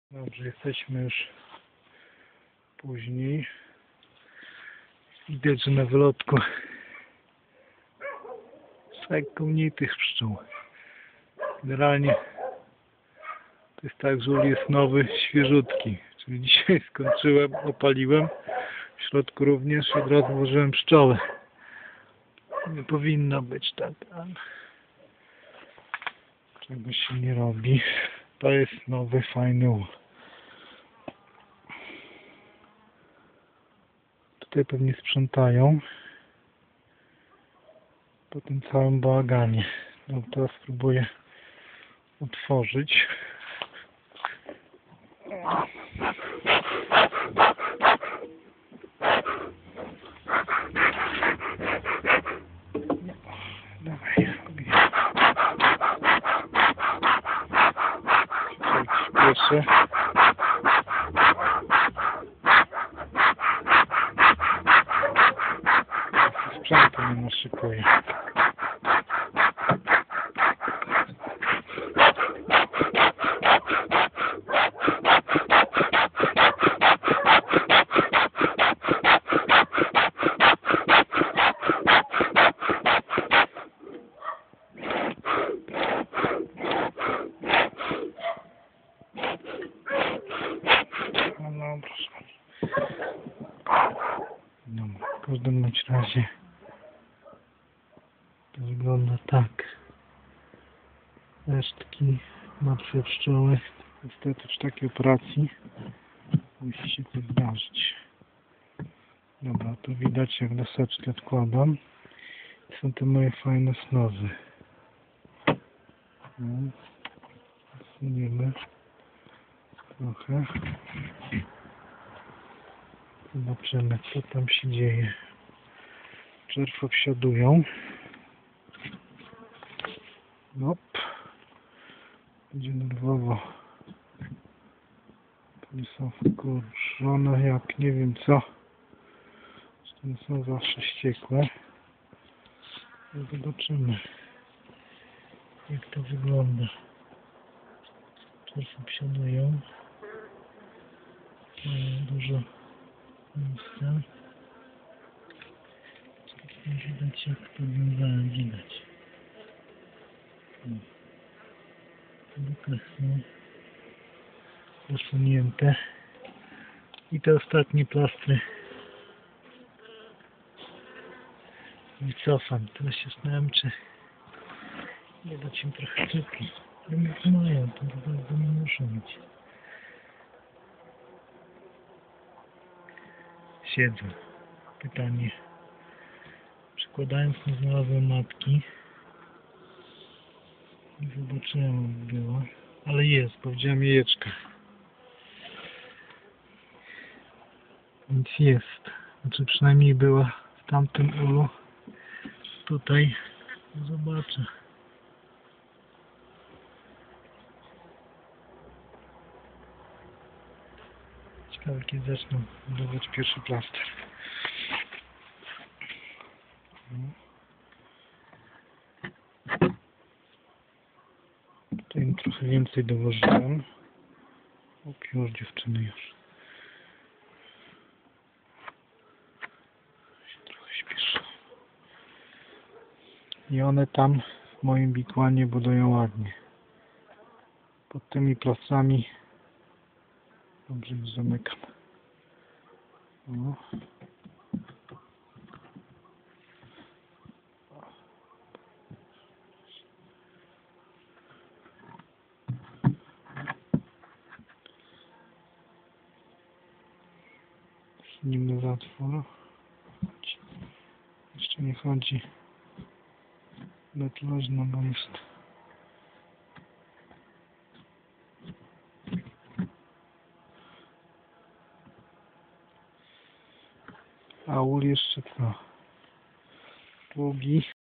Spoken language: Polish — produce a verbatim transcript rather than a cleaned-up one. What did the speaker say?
Dobrze, jesteśmy już później. Widać, że na wylotku jest lekko mniej tych pszczół. Generalnie to jest tak, że ul jest nowy, świeżutki. Czyli dzisiaj skończyłem, opaliłem. W środku również od razu włożyłem pszczoły. Nie powinno być tak, ale czego się nie robi. To jest nowy, fajny ul. Tutaj pewnie sprzątają po tym całym bałaganie. No, teraz spróbuję otworzyć. No, dawaj, robię. Śpieszę. Sprzętu nie naszykuję. No, proszę. Dobra, w każdym bądź razie to wygląda tak. Resztki, martwe pszczoły. Niestety przy takiej operacji musi się to zdarzyć. Dobra, to widać, jak laseczkę odkładam. Są te moje fajne snowy. No. Zasuniemy trochę. Zobaczymy, co tam się dzieje. Czerw obsiadują. Nop. Będzie nerwowo. Nie są wkurzone jak nie wiem co. To nie są zawsze wściekłe. No zobaczymy, jak to wygląda. Czerw obsiadują. Mają dużo miejsca. Widać, jak to wiązałem, widać. Są zasunięte. I te ostatnie plastry wycofam. Teraz się zastanawiam, czy nie dać im trochę cukru. Nie mają, to bardzo nie muszą mieć. Siedzą. Pytanie. Przekładając, nie znalazłem matki. Nie zobaczyłem, jak było. Ale jest, bo widziałem jajeczka. Więc jest. Znaczy przynajmniej była w tamtym ulu. Tutaj zobaczę. Ciekawe, kiedy zaczną budować pierwszy plaster. Tutaj im trochę więcej dołożyłem. O, już dziewczyny już. Się trochę śpieszę. I one tam w moim bikłanie budują ładnie. Pod tymi plastrami. Dobrze, już zamykam. O. Nim zatwór. Jeszcze nie chodzi betlożno, bo jest a ul jeszcze co? Długi.